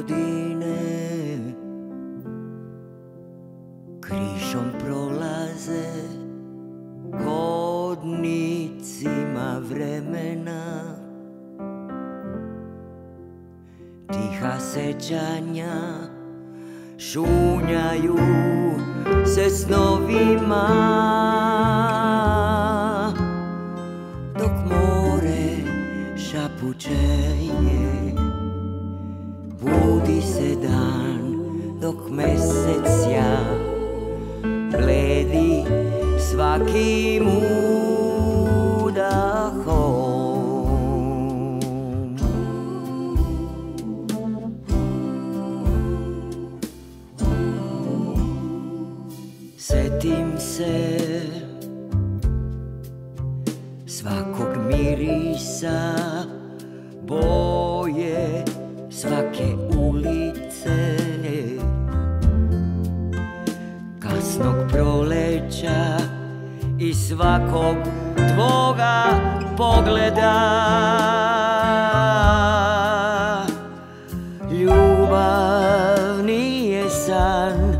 godine križom prolaze hodnicima vremena, tiha sećanja šunjaju se snovima, dok more šapuće je. Budi se dan dok mesec sja, bledi svakim udahom. Setim se svakog mirisa, boje svake ulice, kasnog proleća i svakog tvoga pogleda. Ljubav nije san,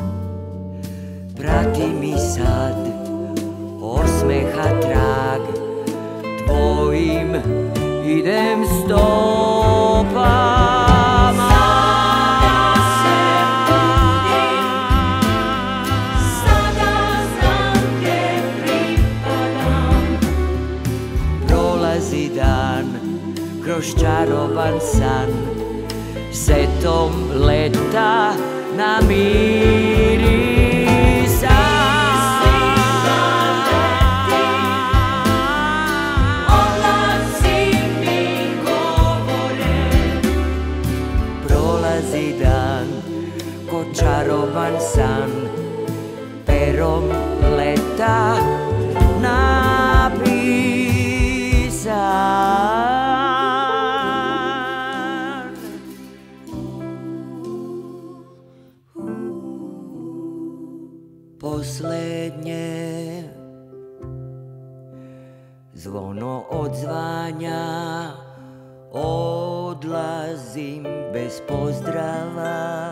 prati mi sad osmeha trag, tvojim idem stopama. Prolazi dan kroz čaroban san, setom leta namiri. Prolazi dan ko čaroban san, perom leta napisan. Poslednje zvono odzvanja, odlazim bez pozdrava.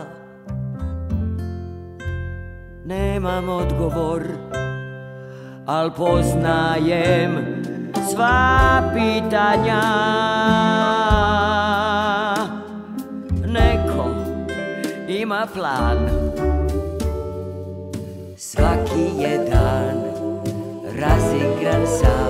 Nemam odgovor, al poznajem sva pitanja. Neko ima plan, svaki je dan razigran sam.